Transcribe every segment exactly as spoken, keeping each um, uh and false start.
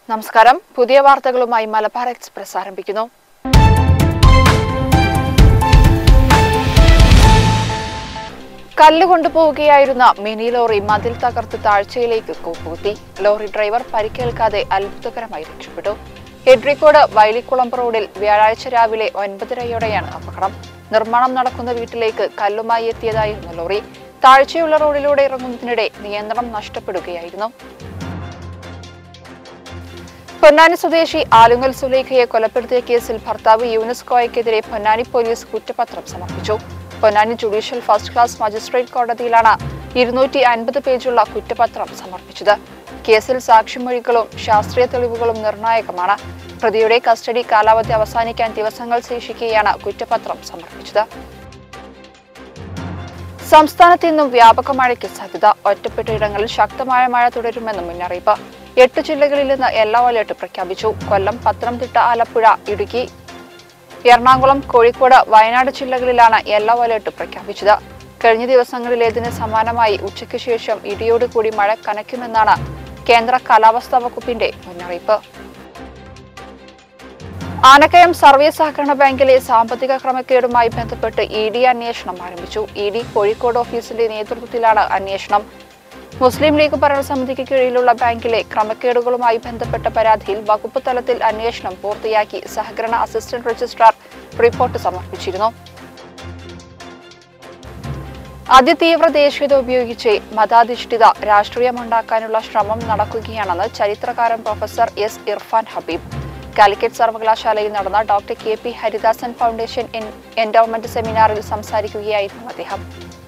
നമസ്കാരം. പുതിയ വാർത്തകളുമായി മലബാർ എക്സ്പ്രസ് ആരംഭിക്കുന്നു. കല്ല് കൊണ്ടുപോവുകയായിരുന്ന മിനി ലോറി മതിൽ തകർത്ത് താഴ്ചയിലേക്ക് കൂപ്പുകുത്തി. ലോറി ഡ്രൈവർ പരിക്കേൽക്കാതെ അത്ഭുതകരമായി രക്ഷപ്പെട്ടു. എഡ്രിക്കോട് വൈലിക്കുളം റോഡിൽ വ്യാഴാഴ്ച രാവിലെ ഒൻപതരയോടെയാണ് അപകടം. നിർമ്മാണം നടക്കുന്ന വീട്ടിലേക്ക് കല്ലുമായി എത്തിയതായിരുന്നു ലോറി. താഴ്ചയുള്ള റോഡിലൂടെ ഇറങ്ങുന്നതിനിടെ നിയന്ത്രണം നഷ്ടപ്പെടുകയായിരുന്നു. പൊന്നാനി സ്വദേശി ആലുങ്ങൽ സുലൈഖയെ കൊലപ്പെടുത്തിയ കേസിൽ ഭർത്താവ് യൂനിസ്കോയ്ക്കെതിരെ പൊന്നാനി പോലീസ് കുറ്റപത്രം സമർപ്പിച്ചു. Ponnani judicial first class magistrate കോടതിയിലാണ് ഇരുന്നൂറ്റി അൻപത് പേജുള്ള കുറ്റപത്രം സമർപ്പിച്ചത്. കേസിൽ സാക്ഷിമൊഴികളും ശാസ്ത്രീയ തെളിവുകളും നിർണായകമാണ്. പ്രതിയുടെ കസ്റ്റഡി കാലാവധി അവസാനിക്കാൻ ദിവസങ്ങൾ ശേഷിക്കെയാണ് കുറ്റപത്രം സമർപ്പിച്ചത്. സംസ്ഥാനത്ത് ഇന്നും വ്യാപക മഴയ്ക്ക് സാധ്യത. ഒറ്റപ്പെട്ട ഇടങ്ങളിൽ ശക്തമായ മഴ തുടരുമെന്ന് മുന്നറിയിപ്പ്. എട്ട് ജില്ലകളിൽ നിന്ന് യെല്ലോ അലർട്ട് പ്രഖ്യാപിച്ചു. കൊല്ലം, പത്തനംതിട്ട, ആലപ്പുഴ, ഇടുക്കി, എറണാകുളം, കോഴിക്കോട്, വയനാട് ജില്ലകളിലാണ് യെല്ലോ അലർട്ട് പ്രഖ്യാപിച്ചത്. കഴിഞ്ഞ ദിവസങ്ങളിലേതിന് സമാനമായി ഉച്ചയ്ക്ക് ശേഷം ഇടിയോടുകൂടി മഴ കനക്കുമെന്നാണ് കേന്ദ്ര കാലാവസ്ഥാ വകുപ്പിന്റെ മുന്നറിയിപ്പ്. ആനക്കയം സർവീസ് സഹകരണ ബാങ്കിലെ സാമ്പത്തിക ക്രമക്കേടുമായി ബന്ധപ്പെട്ട് ഇ ഡി അന്വേഷണം ആരംഭിച്ചു. ഇ ഡി കോഴിക്കോട് ഓഫീസിന്റെ നേതൃത്വത്തിലാണ് അന്വേഷണം. മുസ്ലിം ലീഗ് ഭരണസമിതിക്ക് കീഴിലുള്ള ബാങ്കിലെ ക്രമക്കേടുകളുമായി ബന്ധപ്പെട്ട പരാതിയിൽ വകുപ്പ് തലത്തിൽ അന്വേഷണം പൂർത്തിയാക്കി സഹകരണ അസിസ്റ്റന്റ് രജിസ്ട്രാർ റിപ്പോർട്ട് സമർപ്പിച്ചിരുന്നു. അതിതീവ്ര ദേശീയത ഉപയോഗിച്ച് മതാധിഷ്ഠിത രാഷ്ട്രീയമുണ്ടാക്കാനുള്ള ശ്രമം നടക്കുകയാണെന്ന് ചരിത്രകാരൻ professor S Irfan Habib. Calicut സർവകലാശാലയിൽ നടന്ന doctor K P Haridasan foundation endowment സെമിനാറിൽ സംസാരിക്കുകയായിരുന്നു അദ്ദേഹം.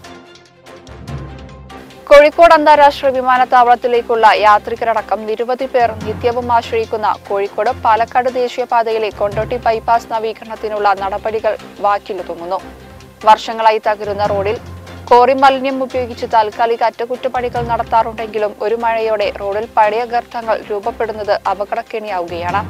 കോഴിക്കോട് അന്താരാഷ്ട്ര വിമാനത്താവളത്തിലേക്കുള്ള യാത്രികരടക്കം നിരവധി പേർ നിത്യവും ആശ്രയിക്കുന്ന കോഴിക്കോട് പാലക്കാട് ദേശീയപാതയിലെ കൊണ്ടോട്ടി ബൈപ്പാസ് നവീകരണത്തിനുള്ള നടപടികൾ വാക്കിലുതങ്ങുന്നു. വർഷങ്ങളായി തകരുന്ന റോഡിൽ കോറി മാലിന്യം ഉപയോഗിച്ച് താൽക്കാലിക അറ്റകുറ്റപ്പണികൾ നടത്താറുണ്ടെങ്കിലും ഒരു മഴയോടെ റോഡിൽ പഴയ ഗർത്തങ്ങൾ രൂപപ്പെടുന്നത് അപകടക്കെണിയാവുകയാണ്.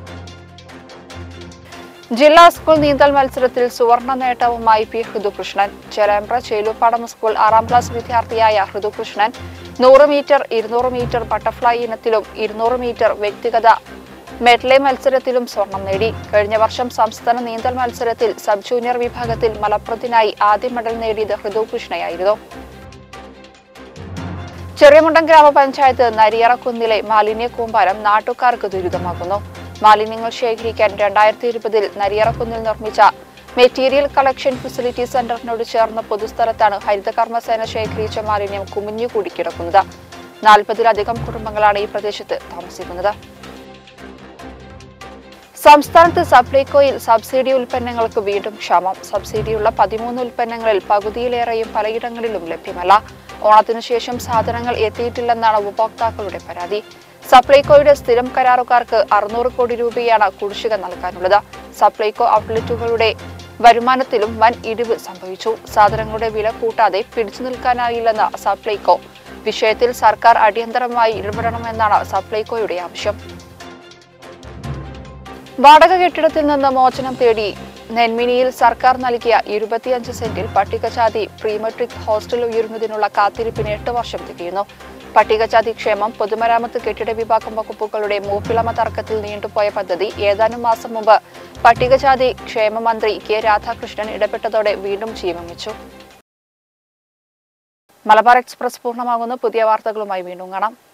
ജില്ലാ സ്കൂൾ നീന്തൽ മത്സരത്തിൽ സുവർണ നേട്ടവുമായി പി ഹൃദുകൃഷ്ണൻ. ചേലേമ്പ്ര ചേലുപ്പാടം സ്കൂൾ ആറാം ക്ലാസ് വിദ്യാർത്ഥിയായ ഹൃദുകൃഷ്ണൻ നൂറ് മീറ്റർ, ഇരുന്നൂറ് മീറ്റർ ബട്ടർഫ്ലൈ ഇനത്തിലും ഇരുന്നൂറ് മീറ്റർ വ്യക്തിഗത മെഡ്ലേ മത്സരത്തിലും സ്വർണം നേടി. കഴിഞ്ഞ വർഷം സംസ്ഥാന നീന്തൽ മത്സരത്തിൽ സബ് ജൂനിയർ വിഭാഗത്തിൽ മലപ്പുറത്തിനായി ആദ്യ മെഡൽ നേടിയത് ഹൃദുകൃഷ്ണയായിരുന്നു. ചെറിയമുണ്ടം ഗ്രാമപഞ്ചായത്ത് നരിയറക്കുന്നിലെ മാലിന്യ കൂമ്പാരം നാട്ടുകാർക്ക് ദുരിതമാകുന്നു. മാലിന്യങ്ങൾ ശേഖരിക്കാൻ രണ്ടായിരത്തി ഇരുപതിൽ നരിയറക്കുന്നിൽ നിർമ്മിച്ച മെറ്റീരിയൽ കളക്ഷൻ ഫെസിലിറ്റി സെന്ററിനോട് ചേർന്ന പൊതുസ്ഥലത്താണ് ഹരിതകർമ്മസേന ശേഖരിച്ച മാലിന്യം കുമിഞ്ഞുകൂടി കിടക്കുന്നത്. നാൽപ്പതിലധികം കുടുംബങ്ങളാണ് ഈ പ്രദേശത്ത് താമസിക്കുന്നത്. സംസ്ഥാനത്ത് സപ്ലൈകോയിൽ സബ്സിഡി ഉൽപ്പന്നങ്ങൾക്ക് വീണ്ടും ക്ഷാമം. സബ്സിഡിയുള്ള പതിമൂന്ന് ഉൽപ്പന്നങ്ങളിൽ പകുതിയിലേറെയും പലയിടങ്ങളിലും ലഭ്യമല്ല. ഓണത്തിനു ശേഷം സാധനങ്ങൾ എത്തിയിട്ടില്ലെന്നാണ് ഉപഭോക്താക്കളുടെ പരാതി. സപ്ലൈകോയുടെ സ്ഥിരം കരാറുകാർക്ക് അറുന്നൂറ് കോടി രൂപയാണ് കുടിശ്ശിക നൽകാനുള്ളത്. സപ്ലൈകോ ഔട്ട്ലെറ്റുകളുടെ വരുമാനത്തിലും വൻ ഇടിവ് സംഭവിച്ചു. സാധനങ്ങളുടെ വില കൂട്ടാതെ പിടിച്ചു നിൽക്കാനായില്ലെന്ന് സപ്ലൈകോ. വിഷയത്തിൽ സർക്കാർ അടിയന്തരമായി ഇടപെടണമെന്നാണ് സപ്ലൈകോയുടെ ആവശ്യം. വാടക കെട്ടിടത്തിൽ നിന്ന് മോചനം തേടി നെന്മിനിയിൽ സർക്കാർ നൽകിയ ഇരുപത്തിയഞ്ച് സെന്റിൽ പട്ടികജാതി പ്രീമെട്രിക് ഹോസ്റ്റൽ ഉയരുന്നതിനുള്ള കാത്തിരിപ്പിന് എട്ട് വർഷം തികയുന്നു. പട്ടികജാതി ക്ഷേമം, പൊതുമരാമത്ത്, കെട്ടിട വിഭാഗം വകുപ്പുകളുടെ മൂപ്പിളമ തർക്കത്തിൽ നീണ്ടുപോയ പദ്ധതി ഏതാനും മാസം മുമ്പ് പട്ടികജാതി ക്ഷേമ മന്ത്രി കെ രാധാകൃഷ്ണൻ ഇടപെട്ടതോടെ വീണ്ടും ജീവൻ വെച്ചു. മലബാർ എക്സ്പ്രസ് പൂർണ്ണമാകുന്ന പുതിയ വാർത്തകളുമായി വീണ്ടും കാണാം.